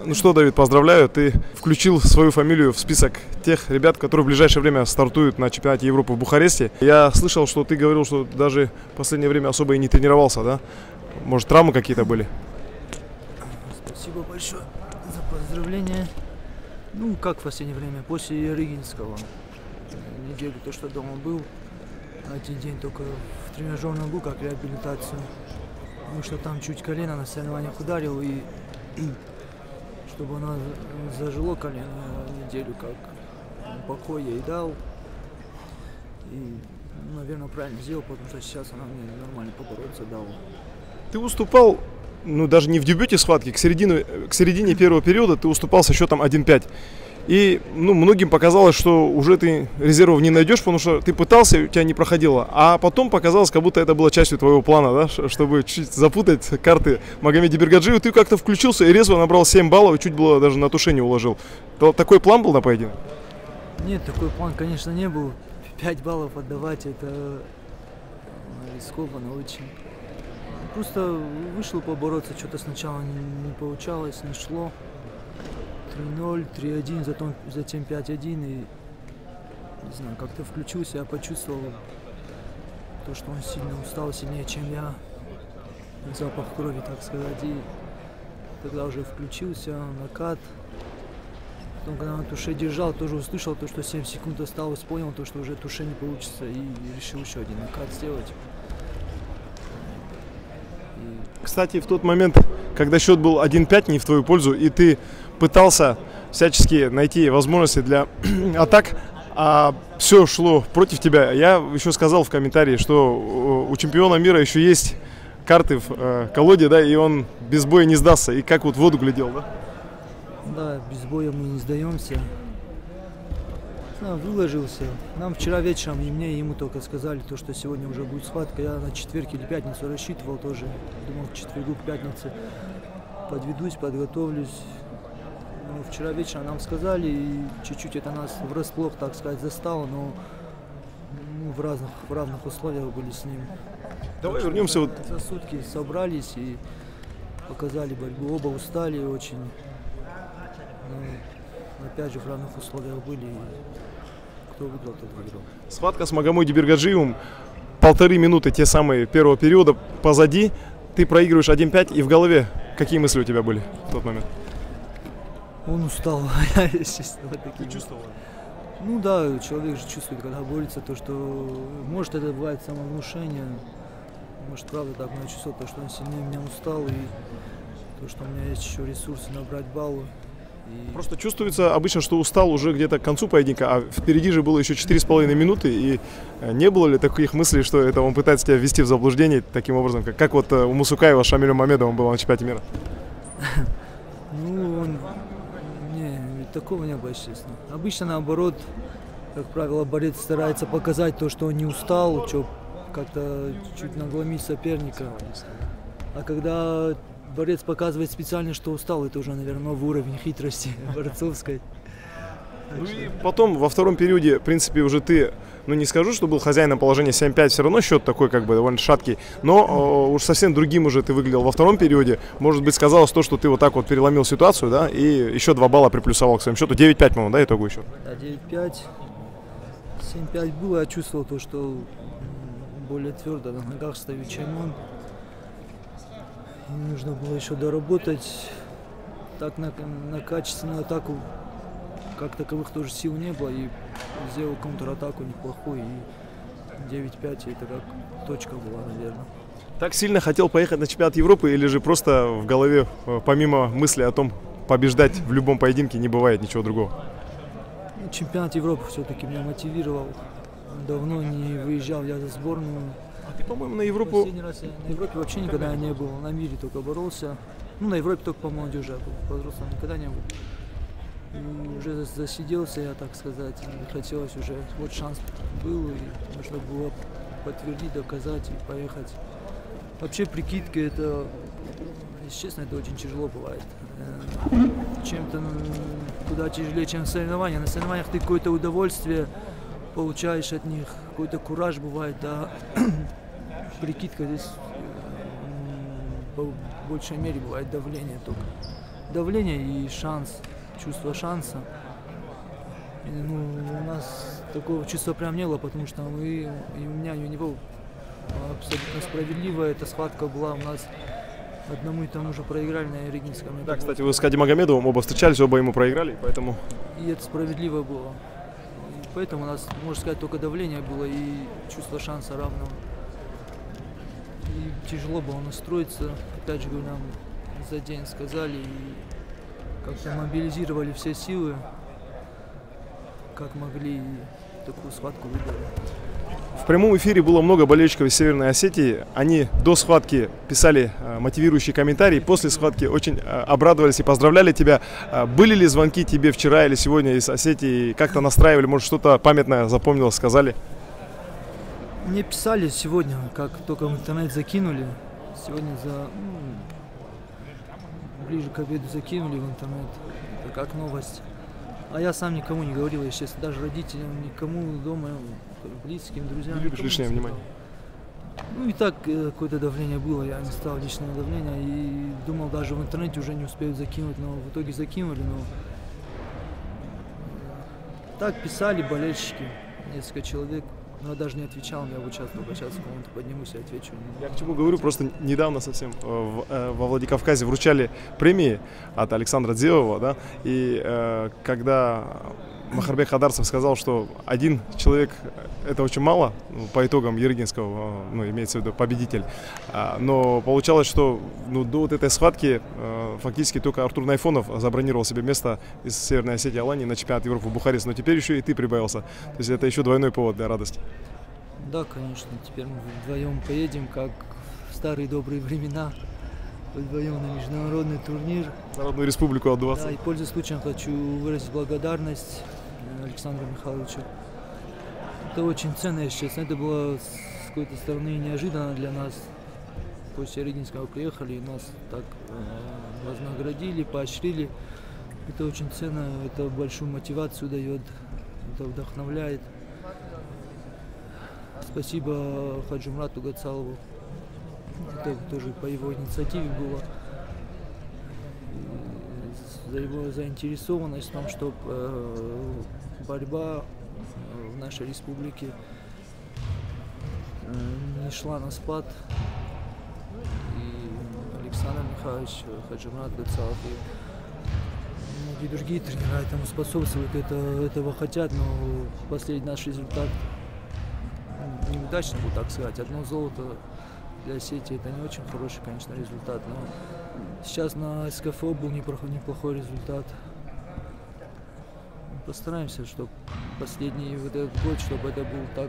Ну что, Давид, поздравляю, ты включил свою фамилию в список тех ребят, которые в ближайшее время стартуют на чемпионате Европы в Бухаресте. Я слышал, что ты говорил, что даже в последнее время особо и не тренировался, да? Может, травмы какие-то были? Спасибо большое за поздравления. Ну, как в последнее время, после Рыгинского. Неделю то, что дома был. Один день только в тренажерном был, как реабилитацию. Потому что там чуть колено на соревнованиях ударил, и чтобы оно зажило колено, неделю как покой ей дал. И, наверное, правильно сделал, потому что сейчас она мне нормально побороться дала. Ты уступал, ну даже не в дебюте схватки, к середине первого периода ты уступал со счетом 1-5. И многим показалось, что уже ты резервов не найдешь, потому что ты пытался, у тебя не проходило. А потом показалось, как будто это было частью твоего плана, да, чтобы чуть запутать карты Магомеде Бергаджиеву. Ты как-то включился и резво набрал 7 баллов и чуть было даже на тушение уложил. Такой план был на поединок? Нет, такой план, конечно, не был. 5 баллов отдавать, это рискованно очень. Просто вышел побороться, что-то сначала не получалось, не шло. 3-0, 3-1, затем 5-1, и не знаю, как-то включился, я почувствовал то, что он сильно устал, сильнее, чем я, запах крови, так сказать, и тогда уже включился, накат. Потом, когда на туше держал, тоже услышал то, что 7 секунд осталось, понял то, что уже туше не получится, и решил еще один накат сделать. Кстати, в тот момент, когда счет был 1-5 не в твою пользу, и ты пытался всячески найти возможности для атак, а все шло против тебя, я еще сказал в комментарии, что у чемпиона мира еще есть карты в колоде, да, и он без боя не сдастся, и как вот в воду глядел, да? Да, без боя мы не сдаемся. Выложился. Нам вчера вечером, и мне, и ему только сказали, то, что сегодня уже будет схватка. Я на четверг или пятницу рассчитывал тоже. Думал, к четвергу, к пятнице подведусь, подготовлюсь. Но вчера вечером нам сказали, и чуть-чуть это нас врасплох, так сказать, застало, но в равных условиях были с ним. Давай вернемся. За сутки собрались и показали борьбу. Оба устали очень. Но, опять же, в равных условиях были. Кто выиграл, тот выиграл. Схватка с Магомеде Бергаджиевым. 1,5 минуты те самые первого периода позади. Ты проигрываешь 1-5, и в голове какие мысли у тебя были в тот момент? Он устал, естественно. Ты чувствовал? Ну да, человек же чувствует, когда борется, то, что может это бывает самовнушение. Может, правда так, но я чувствовал, то, что он сильнее меня устал, и то, что у меня есть еще ресурсы набрать баллы. Просто чувствуется обычно, что устал уже где-то к концу поединка, а впереди же было еще 4,5 минуты, и не было ли таких мыслей, что это он пытается тебя ввести в заблуждение таким образом, как вот у Мусукаева с Шамилем Мамедовым было на чемпионате мира? Ну, такого не было, честно. Обычно наоборот, как правило, борец старается показать то, что он не устал, что как-то чуть нагломить соперника. А когда борец показывает специально, что устал, это уже, наверное, новый уровень хитрости борцовской. Ну и потом, во втором периоде, в принципе, уже ты, не скажу, что был хозяином положения 7-5, все равно счет такой, как бы, довольно шаткий, но уж совсем другим уже ты выглядел во втором периоде. Может быть, сказалось то, что ты вот так вот переломил ситуацию, да, и еще 2 балла приплюсовал к своему счету. 9-5, по-моему, да, итогу еще? Да, 9-5. 7-5 было, я чувствовал то, что более твердо на ногах стою, чем он. И нужно было еще доработать. Так на качественную атаку, как таковых тоже сил не было, и сделал контратаку неплохую, и 9-5 это как точка была, наверное. Так сильно хотел поехать на чемпионат Европы, или же просто в голове, помимо мысли о том, побеждать в любом поединке не бывает ничего другого? Ну, чемпионат Европы все-таки меня мотивировал. Давно не выезжал я за сборную. А ты, по-моему, на Европу... Последний раз я на Европе вообще никогда не был, на мире только боролся. Ну, на Европе только по молодежи, а по взрослым никогда не был. И уже засиделся я, так сказать, и хотелось уже, вот шанс был, и нужно было подтвердить, доказать и поехать. Вообще прикидки, это, если честно, это очень тяжело бывает. Чем-то куда тяжелее, чем соревнования. На соревнованиях ты какое-то удовольствие получаешь от них, какой-то кураж бывает, а прикидка здесь по большей мере бывает давление только. давление и шанс, чувство шанса. И, ну, у нас такого чувства прям не было, потому что мы, и у меня, и у него абсолютно справедливая эта схватка была. У нас одному и тому же проиграли на Ерегинском. Да, кстати, вы с Кади Магомедовым оба встречались, оба ему проиграли, поэтому... И это справедливо было. И поэтому у нас, можно сказать, только давление было и чувство шанса равного. И тяжело было настроиться. Опять же, нам за день сказали и как-то мобилизировали все силы, как могли, и такую схватку выиграли. В прямом эфире было много болельщиков из Северной Осетии. Они до схватки писали мотивирующие комментарии. После схватки очень обрадовались и поздравляли тебя. Были ли звонки тебе вчера или сегодня из Осетии? Как-то настраивали? Может, что-то памятное запомнилось, сказали? Мне писали сегодня, как только в интернет закинули. Сегодня ближе к обеду закинули в интернет. Это как новость. А я сам никому не говорил, естественно, даже родителям, никому дома, близким, друзьям. Не любишь лишнее внимание? Ну и так какое-то давление было, я не стал лишнего давления и думал, даже в интернете уже не успеют закинуть, но в итоге закинули. Но так писали болельщики, несколько человек. Но я даже не отвечал, я вот сейчас только сейчас в комнату поднимусь и отвечу. Я к чему говорю, просто недавно совсем во Владикавказе вручали премии от Александра Дзевова, да, и когда Махарбек Хадарцев сказал, что один человек это очень мало, по итогам Ерегинского, ну, имеется в виду победитель, но получалось, что до вот этой схватки фактически только Артур Найфонов забронировал себе место из Северной Осетии Алании на чемпионат Европы в Бухаресте, но теперь еще и ты прибавился, то есть это еще двойной повод для радости. Да, конечно, теперь мы вдвоем поедем, как в старые добрые времена, вдвоем на международный турнир. Народную республику отдуваться. Да, и пользуясь случаем хочу выразить благодарность Александру Михайловичу. Это очень ценно, если честно. Это было с какой-то стороны неожиданно для нас. После Ерегинского приехали и нас так вознаградили, поощрили. Это очень ценно, это большую мотивацию дает, это вдохновляет. Спасибо Хаджимурату Гацалову. Это тоже по его инициативе было. За его заинтересованность в том, чтобы борьба в нашей республике не шла на спад. И Александр Михайлович, Хаджимурат Гацалов и многие другие тренера этому способствуют, этого хотят, но последний наш результат неудачно, буду так сказать. Одно золото для Осетии это не очень хороший, конечно, результат, но сейчас на СКФО был неплохой результат. Постараемся, чтобы последний вот этот год, чтобы это был так,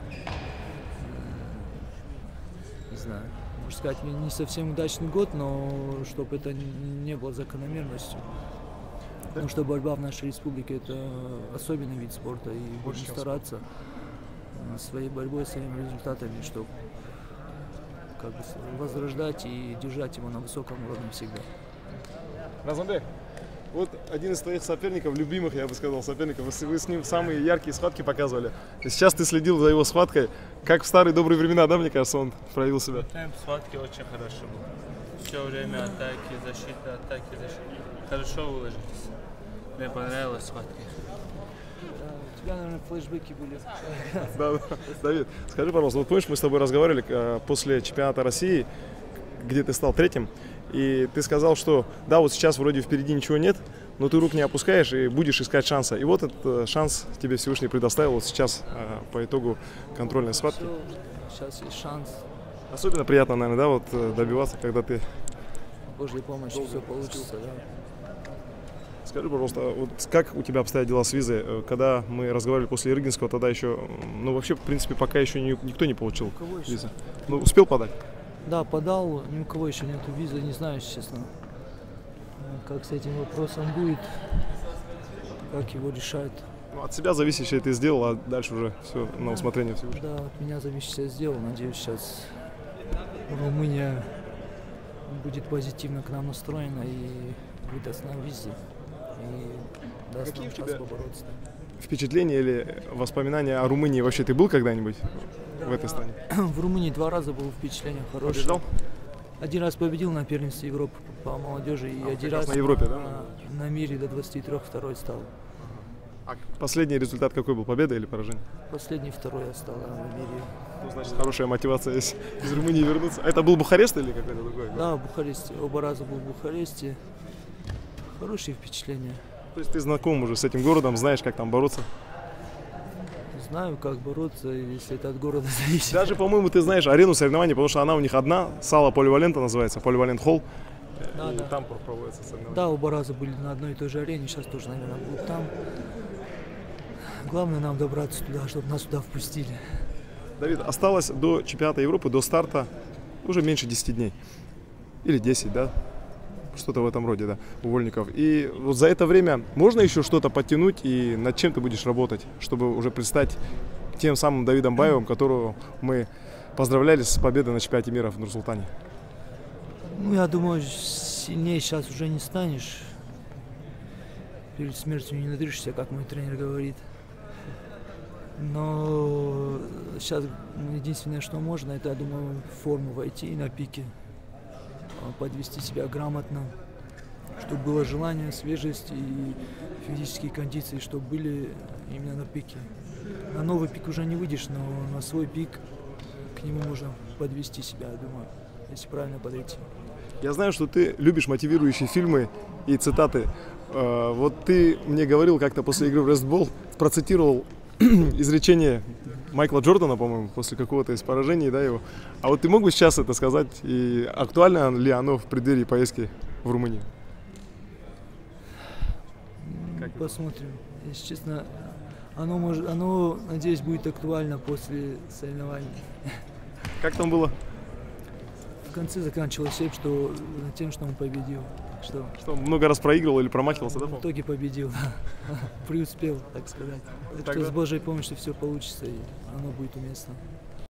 не знаю, можно сказать, не совсем удачный год, но чтобы это не было закономерностью. Потому что борьба в нашей республике это особенный вид спорта, и будем стараться своей борьбой, своими результатами, чтобы как бы возрождать и держать его на высоком уровне всегда. Разанбек, вот один из твоих соперников, любимых, я бы сказал, соперников, вы с ним самые яркие схватки показывали. И сейчас ты следил за его схваткой, как в старые добрые времена, да, мне кажется, он проявил себя? Темп схватки очень хорошо был. Все время атаки, защита, атаки, защита. Хорошо выложились. Мне понравилась схватка. У тебя, наверное, флешбеки были. Да, Давид, скажи, пожалуйста, вот помнишь, мы с тобой разговаривали после чемпионата России, где ты стал третьим, и ты сказал, что да, вот сейчас вроде впереди ничего нет, но ты рук не опускаешь и будешь искать шанса. И вот этот шанс тебе Всевышний предоставил вот сейчас по итогу контрольной схватки. Сейчас есть шанс. Особенно приятно, наверное, да, вот добиваться, когда ты... Божьей помощью все получится, да. Скажи, пожалуйста, вот как у тебя обстоят дела с визой? Когда мы разговаривали после Ерегинского, тогда еще, ну вообще, в принципе, пока еще никто не получил визы. Ну, успел подать? Да, подал, ни у кого еще нету визы, не знаю, честно, как с этим вопросом будет, как его решают. Ну, от себя зависящее ты сделал, а дальше уже все на усмотрение Всевышнего. Да, от меня зависящее сделал, надеюсь, сейчас Румыния будет позитивно к нам настроена и выдаст нам визы. И даст нам шанс побороться. Впечатления или воспоминания о Румынии? Вообще ты был когда-нибудь в этой стране? В Румынии 2 раза было впечатление хорошее. Побеждал? Один раз победил на первенстве Европы по молодежи, и один как раз раз на Европе, да? на мире до 23 второй стал. А последний результат какой был? Победа или поражение? Последний второй я стал в мире. Ну, значит, хорошая мотивация есть из Румынии вернуться. А это был Бухарест или какой-то другой? Да, в Бухаресте. Оба раза был в Бухаресте. Хорошие впечатления. То есть ты знаком уже с этим городом, знаешь, как там бороться? Знаю, как бороться, если это от города зависит. Даже, по-моему, ты знаешь арену соревнований, потому что она у них одна, Сала Поливалента называется, Поливалент Холл. Да, И да. там проводятся соревнования. Да, оба раза были на одной и той же арене, сейчас тоже, наверное, будут там. Главное нам добраться туда, чтобы нас туда впустили. Давид, осталось до чемпионата Европы, до старта уже меньше 10 дней. Или 10, да? Что-то в этом роде, да, у Вольников. И вот за это время можно еще что-то подтянуть и над чем ты будешь работать, чтобы уже предстать тем самым Давидом Баевым, которого мы поздравляли с победой на чемпионате мира в Нур-Султане? Ну, я думаю, сильнее сейчас уже не станешь. Перед смертью не надрышишься, как мой тренер говорит. Но сейчас единственное, что можно, это, я думаю, в форму войти и на пике. Подвести себя грамотно, чтобы было желание, свежесть и физические кондиции, чтобы были именно на пике. На новый пик уже не выйдешь, но на свой пик к нему можно подвести себя, я думаю, если правильно подойти. Я знаю, что ты любишь мотивирующие фильмы и цитаты. Вот ты мне говорил как-то после игры в Рестбол, процитировал изречение Майкла Джордана, по-моему, после какого-то из поражений, да, его. А вот ты мог бы сейчас это сказать, и актуально ли оно в преддверии поездки в Румынию? Посмотрим. Если честно, оно, надеюсь, будет актуально после соревнований. Как там было? В конце заканчивалось что тем, что он победил. Что, много раз проигрывал или промахивался, да? В итоге победил, да. Преуспел, так сказать. Так что с Божьей помощью все получится, и оно будет уместно.